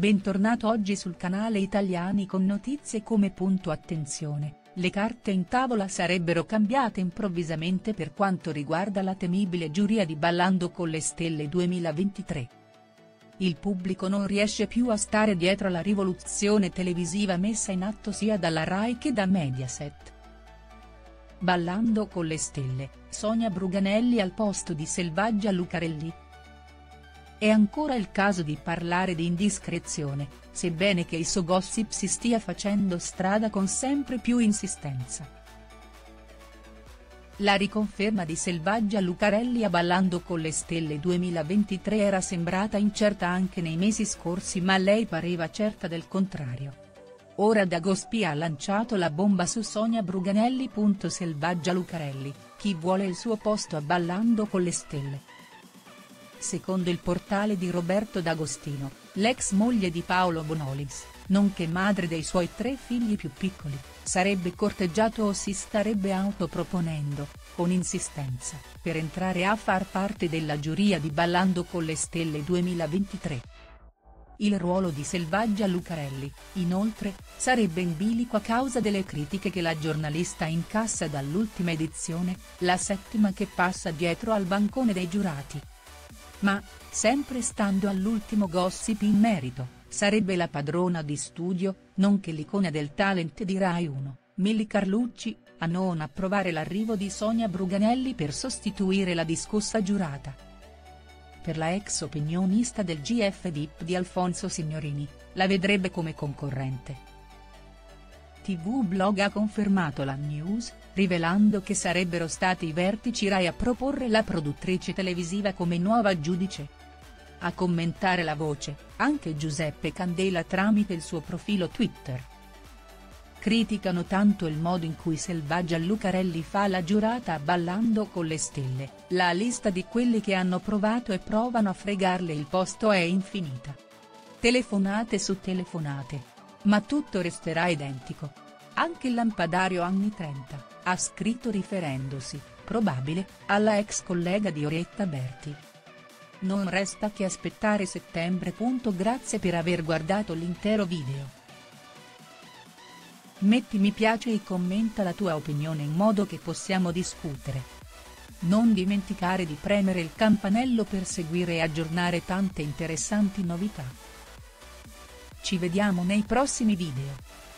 Bentornato oggi sul canale Italiani con notizie come punto attenzione, le carte in tavola sarebbero cambiate improvvisamente per quanto riguarda la temibile giuria di Ballando con le Stelle 2023. Il pubblico non riesce più a stare dietro alla rivoluzione televisiva messa in atto sia dalla Rai che da Mediaset. Ballando con le Stelle, Sonia Bruganelli al posto di Selvaggia Lucarelli. È ancora il caso di parlare di indiscrezione, sebbene che il suo gossip si stia facendo strada con sempre più insistenza. La riconferma di Selvaggia Lucarelli a Ballando con le Stelle 2023 era sembrata incerta anche nei mesi scorsi, ma lei pareva certa del contrario. Ora Dagospia ha lanciato la bomba su Sonia Bruganelli. Selvaggia Lucarelli, chi vuole il suo posto a Ballando con le Stelle? Secondo il portale di Roberto D'Agostino, l'ex moglie di Paolo Bonolis, nonché madre dei suoi 3 figli più piccoli, sarebbe corteggiato o si starebbe autoproponendo, con insistenza, per entrare a far parte della giuria di Ballando con le Stelle 2023. Il ruolo di Selvaggia Lucarelli, inoltre, sarebbe in bilico a causa delle critiche che la giornalista incassa dall'ultima edizione, la 7ª che passa dietro al bancone dei giurati. Ma, sempre stando all'ultimo gossip in merito, sarebbe la padrona di studio, nonché l'icona del talent di Rai 1, Milly Carlucci, a non approvare l'arrivo di Sonia Bruganelli per sostituire la discussa giurata. Per la ex opinionista del GF VIP di Alfonso Signorini, la vedrebbe come concorrente. TV Blog ha confermato la news, rivelando che sarebbero stati i vertici Rai a proporre la produttrice televisiva come nuova giudice. A commentare la voce, anche Giuseppe Candela tramite il suo profilo Twitter. Criticano tanto il modo in cui Selvaggia Lucarelli fa la giurata a Ballando con le Stelle, la lista di quelli che hanno provato e provano a fregarle il posto è infinita. Telefonate su telefonate. Ma tutto resterà identico. Anche il lampadario anni 30, ha scritto riferendosi, probabile, alla ex collega di Orietta Berti. Non resta che aspettare settembre. Grazie per aver guardato l'intero video. Metti mi piace e commenta la tua opinione in modo che possiamo discutere. Non dimenticare di premere il campanello per seguire e aggiornare tante interessanti novità. Ci vediamo nei prossimi video.